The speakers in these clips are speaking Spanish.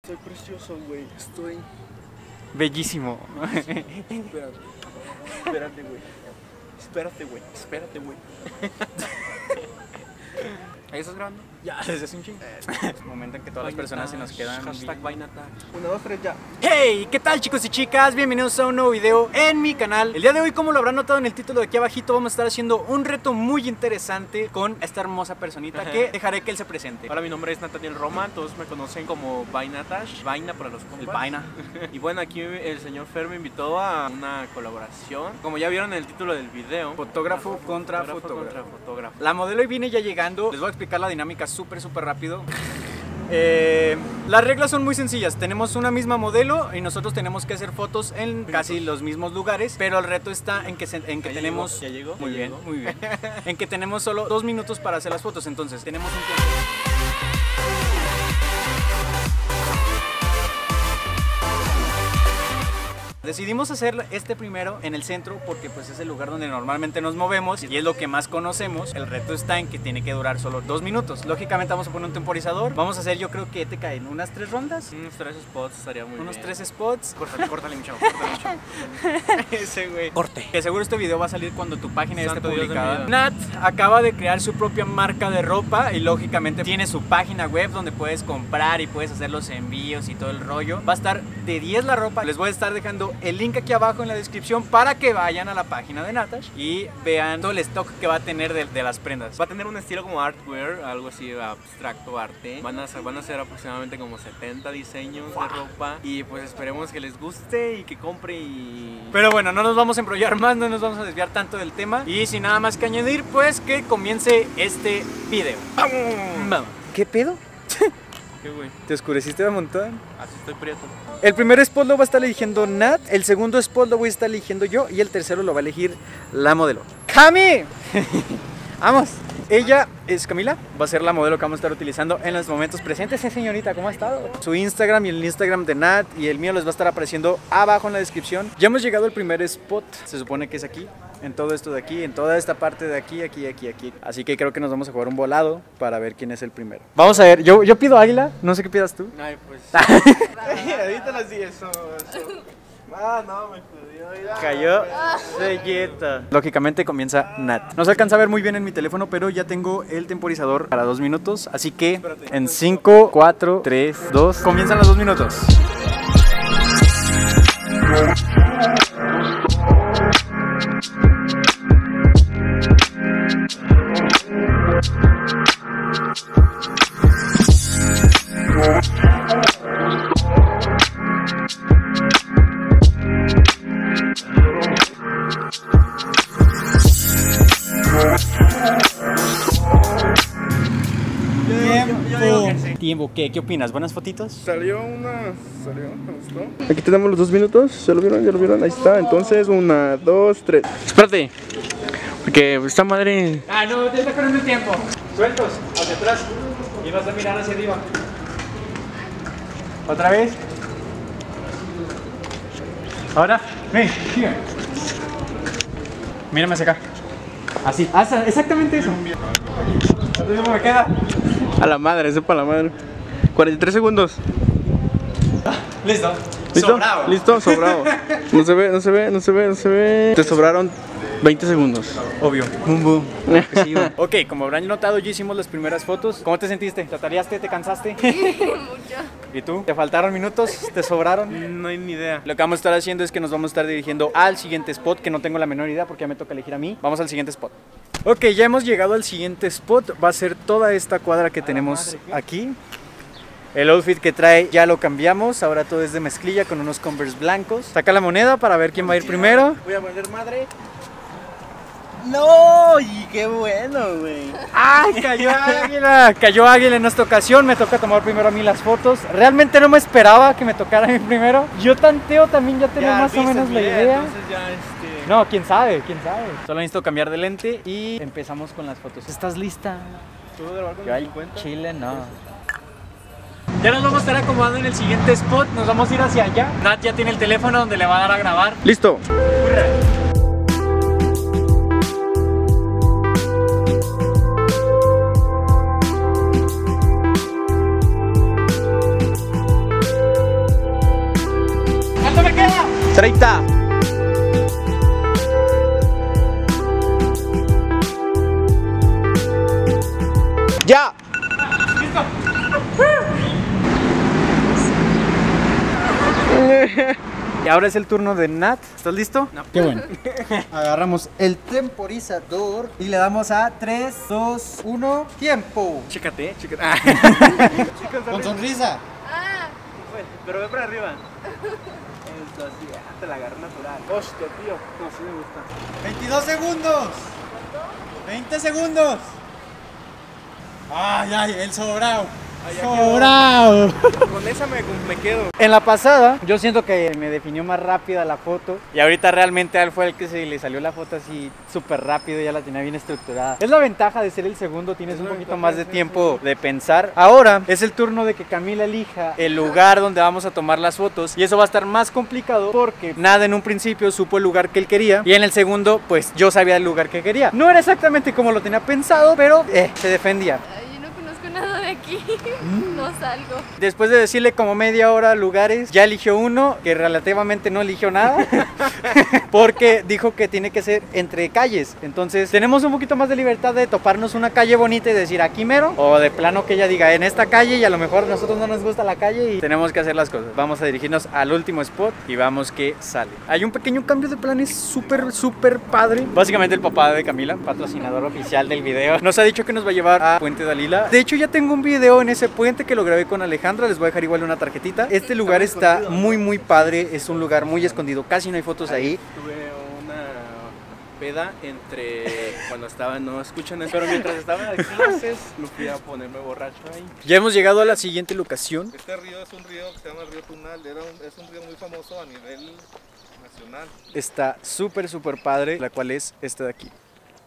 Estoy precioso, güey. Estoy... bellísimo. Espérate, güey. Espérate, güey. ¿Ahí estás grabando? Ya, desde hace un chingo. Momento en que todas las personas se nos quedan. Hashtag Vainata. 1, 2, 3, ya. Hey, ¿qué tal, chicos y chicas? Bienvenidos a un nuevo video en mi canal. El día de hoy, como lo habrán notado en el título de aquí abajito, vamos a estar haciendo un reto muy interesante con esta hermosa personita que dejaré que él se presente. Hola, mi nombre es Nathaniel Roma. Todos me conocen como Vainatash. Vaina para los compas. El Vaina. Y bueno, aquí el señor Fer me invitó a una colaboración. Como ya vieron en el título del video, Fotógrafo contra fotógrafo. La modelo hoy viene ya llegando. Les voy a explicar la dinámica súper rápido. Las reglas son muy sencillas. Tenemos una misma modelo y nosotros tenemos que hacer fotos en casi los mismos lugares, pero el reto está en que tenemos... ¿Ya llegó? Muy bien, muy bien. En que tenemos solo 2 minutos para hacer las fotos, entonces tenemos un tiempo. Decidimos hacer este primero en el centro porque pues es el lugar donde normalmente nos movemos y es lo que más conocemos. El reto está en que tiene que durar solo 2 minutos. Lógicamente vamos a poner un temporizador. Vamos a hacer, yo creo que te caen unas 3 rondas. Unos 3 spots estaría muy bien. Unos 3 spots. Córtale mucho. Ese güey. Corte. Que seguro este video va a salir cuando tu página ya esté Santo Dios de mi publicada. vida. Nat acaba de crear su propia marca de ropa y lógicamente tiene su página web donde puedes comprar y puedes hacer los envíos y todo el rollo. Va a estar de 10 la ropa. Les voy a estar dejando el link aquí abajo en la descripción para que vayan a la página de Natash y vean todo el stock que va a tener de las prendas. Va a tener un estilo como artwear, algo así abstracto, arte. Van a ser aproximadamente como 70 diseños de ropa y pues esperemos que les guste y que compre y... Pero bueno, no nos vamos a embrollar más, no nos vamos a desviar tanto del tema y sin nada más que añadir, pues que comience este video. ¡Vamos! ¿Qué pedo? ¿Qué güey? ¿Te oscureciste de montón? Así estoy prieto. El primer spot lo va a estar eligiendo Nat, el segundo spot lo voy a estar eligiendo yo y el tercero lo va a elegir la modelo. ¡Cami! Vamos. Ella es Camila, va a ser la modelo que vamos a estar utilizando en los momentos presentes. Señorita, ¿cómo ha estado? Su Instagram y el Instagram de Nat y el mío les va a estar apareciendo abajo en la descripción. Ya hemos llegado al primer spot, se supone que es aquí, en todo esto de aquí, en toda esta parte de aquí. Así que creo que nos vamos a jugar un volado para ver quién es el primero. Vamos a ver, yo pido águila, no sé qué pidas tú. Ay, pues... Ahorita las di eso. Ah, no, me jodió. Cayó selleta. Lógicamente comienza Nat. No se alcanza a ver muy bien en mi teléfono, pero ya tengo el temporizador para 2 minutos. Así que en 5, 4, 3, 2, comienzan los 2 minutos. Tiempo. ¿Qué opinas? ¿Buenas fotitos? Salió, me gustó. Aquí tenemos los 2 minutos, ¿ya lo vieron? Ahí está, entonces 1, 2, 3. Espérate, porque esta madre... Ah, no, te está corriendo el tiempo. Sueltos, hacia atrás y vas a mirar hacia arriba. Otra vez. Ahora, ven, sigue. Mírame hacia acá. Así, exactamente eso. ¿Cuánto tiempo me queda? A la madre, eso para la madre. 43 segundos. Listo. Sobrado. Listo, sobrado. No se ve. Te sobraron 20 segundos. Obvio. Ok, como habrán notado, ya hicimos las primeras fotos. ¿Cómo te sentiste? ¿Te atareaste? ¿Te cansaste? Mucho. ¿Y tú? ¿Te faltaron minutos? ¿Te sobraron? No hay ni idea. Lo que vamos a estar haciendo es que nos vamos a estar dirigiendo al siguiente spot, que no tengo la menor idea porque ya me toca elegir a mí. Vamos al siguiente spot. Ok, ya hemos llegado al siguiente spot. Va a ser toda esta cuadra que tenemos aquí. El outfit que trae ya lo cambiamos. Ahora todo es de mezclilla con unos Converse blancos. Saca la moneda para ver quién va a ir primero. Voy a poner madre. No, y qué bueno, güey. ¡Ay, cayó águila! Cayó águila en esta ocasión. Me toca tomar primero a mí las fotos. Realmente no me esperaba que me tocara a mí primero. Yo tanteo también ya tengo más o menos la idea. Entonces ya No, quién sabe. Solo necesito cambiar de lente y empezamos con las fotos. ¿Estás lista? ¿Tú de grabar con Yo al 50? chile no. Ya nos vamos a estar acomodando en el siguiente spot. Nos vamos a ir hacia allá. Nat ya tiene el teléfono donde le va a dar a grabar. Listo. 30. ¡Ya! Y ahora es el turno de Nat. ¿Estás listo? No. Qué bueno. Agarramos el temporizador y le damos a 3, 2, 1, tiempo. Chécate. Con sonrisa. Pero ve para arriba. Esto así, te la agarré natural. Hostia, tío. No, sí me gusta. 22 segundos. 20 segundos. Ay, el sobrado. ¡Sobrado! Con esa me quedo. En la pasada, yo siento que me definió más rápida la foto. Y ahorita realmente a él fue el que se le salió la foto así súper rápido. Ya la tenía bien estructurada. Es la ventaja de ser el segundo. Tienes un poquito más de tiempo de pensar. Ahora es el turno de que Camila elija el lugar donde vamos a tomar las fotos. Y eso va a estar más complicado porque Nada en un principio supo el lugar que él quería. Y en el segundo, pues yo sabía el lugar que quería. No era exactamente como lo tenía pensado, pero se defendía. Nada de aquí, no salgo. Después de decirle como media hora lugares, ya eligió uno que relativamente no eligió nada porque dijo que tiene que ser entre calles. Entonces tenemos un poquito más de libertad de toparnos una calle bonita y decir aquí mero, o de plano que ella diga en esta calle y a lo mejor a nosotros no nos gusta la calle y tenemos que hacer las cosas. Vamos a dirigirnos al último spot y vamos que sale. Hay un pequeño cambio de planes súper padre. Básicamente el papá de Camila, patrocinador oficial del video, nos ha dicho que nos va a llevar a Puente Dalila. De hecho ya tengo un video en ese puente que lo grabé con Alejandra, les voy a dejar igual una tarjetita. Este lugar está muy padre, es un lugar muy escondido, casi no hay fotos ahí. Tuve una peda entre cuando estaba, no escuchan eso, pero mientras estaba en clases, lo fui a ponerme borracho ahí. Ya hemos llegado a la siguiente locación. Este río es un río que se llama el río Tunal, es un río muy famoso a nivel nacional. Está súper padre, la cual es esta de aquí.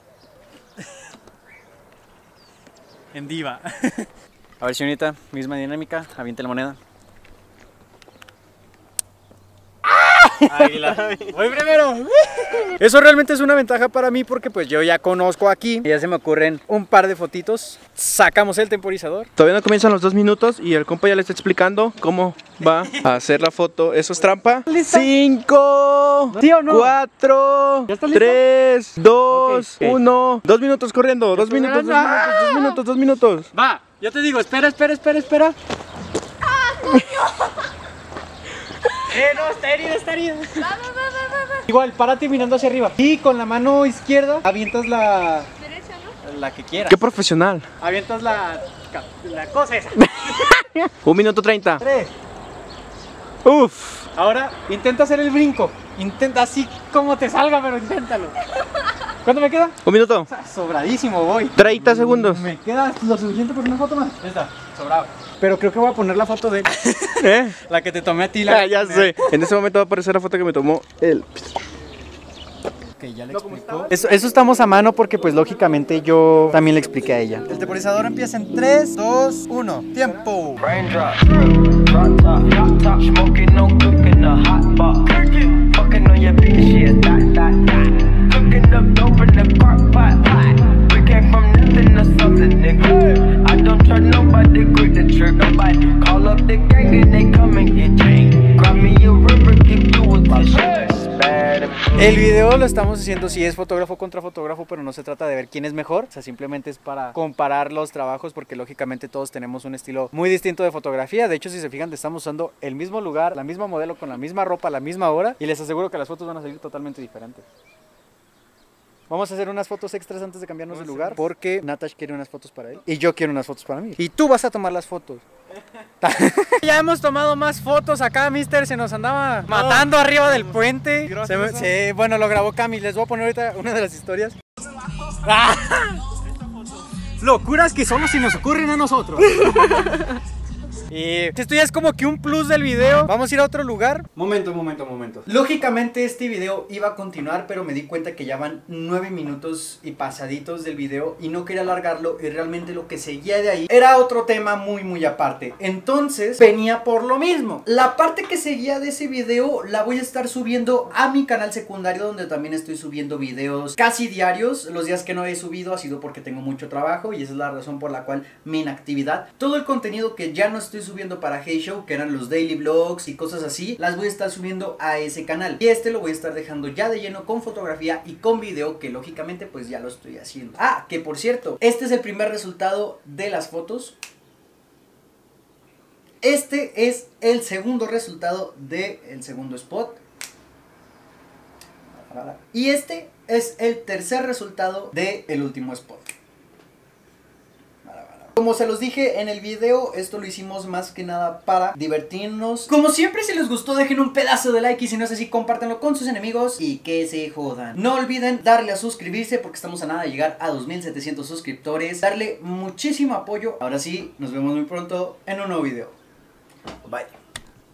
En diva. A ver, señorita, misma dinámica, aviente la moneda. Águila. Voy primero. Eso realmente es una ventaja para mí porque pues yo ya conozco aquí. Y ya se me ocurren un par de fotitos. Sacamos el temporizador. Todavía no comienzan los 2 minutos y el compa ya le está explicando cómo va a hacer la foto. ¿Eso es trampa? ¿Listo? 5, ¿Sí o no? 4, ¿Ya está listo? 3, 2, Ok. 1. 2 minutos corriendo. 2 minutos, 2 minutos. Va, yo te digo, espera. No, está herida. Va. Igual, párate mirando hacia arriba. Y con la mano izquierda avientas la Derecha, ¿no? la que quieras. Qué profesional. Avientas la cosa esa. 1 minuto 30. 3. Uf. Ahora intenta hacer el brinco. Intenta así como te salga, pero inténtalo. ¿Cuánto me queda? 1 minuto. Sobradísimo voy. 30 segundos. Me queda lo suficiente por una foto más. Ya está, sobrado. Pero creo que voy a poner la foto de él. ¿Eh? La que te tomé a ti. Ya sé. En ese momento va a aparecer la foto que me tomó él. Ok, ya le explicó. Eso estamos a mano porque pues lógicamente yo también le expliqué a ella. El temporizador empieza en 3, 2, 1. ¡Tiempo! Raindrop, drop top, smoking, no cooking, a hot box. Fucking on your bitch, yeah, that. Cooking up dope in the crock pot. We came from nothing to something, nigga. I don't trust nobody, grip the trigger, nobody. Call up the gang and they come and get chained. Grab me a river, give you a tissue. El video lo estamos haciendo, sí es fotógrafo contra fotógrafo, pero no se trata de ver quién es mejor, o sea, simplemente es para comparar los trabajos porque lógicamente todos tenemos un estilo muy distinto de fotografía. De hecho, si se fijan, estamos usando el mismo lugar, la misma modelo, con la misma ropa, a la misma hora, y les aseguro que las fotos van a salir totalmente diferentes. Vamos a hacer unas fotos extras antes de cambiarnos de lugar porque Natash quiere unas fotos para él y yo quiero unas fotos para mí. Y tú vas a tomar las fotos. Ya hemos tomado más fotos acá, mister. Se nos andaba matando arriba del puente. Bueno, lo grabó Cami. Les voy a poner ahorita una de las historias. Locuras que solo se nos ocurren a nosotros. Y esto ya es como que un plus del video. Vamos a ir a otro lugar. Momento. Lógicamente este video iba a continuar, pero me di cuenta que ya van 9 minutos y pasaditos del video y no quería alargarlo, y realmente lo que seguía de ahí era otro tema muy aparte. Entonces venía por lo mismo. La parte que seguía de ese video la voy a estar subiendo a mi canal secundario, donde también estoy subiendo videos casi diarios. Los días que no he subido ha sido porque tengo mucho trabajo y esa es la razón por la cual mi inactividad. Todo el contenido que ya no estoy estoy subiendo para Hey Show, que eran los daily vlogs y cosas así, las voy a estar subiendo a ese canal. Y este lo voy a estar dejando ya de lleno con fotografía y con video, que lógicamente pues ya lo estoy haciendo. Ah, que por cierto, este es el primer resultado de las fotos. Este es el segundo resultado del segundo spot. Y este es el tercer resultado del último spot. Como se los dije en el video, esto lo hicimos más que nada para divertirnos. Como siempre, si les gustó, dejen un pedazo de like y si no es así, compártanlo con sus enemigos y que se jodan. No olviden darle a suscribirse porque estamos a nada de llegar a 2700 suscriptores. Darle muchísimo apoyo. Ahora sí, nos vemos muy pronto en un nuevo video. Bye.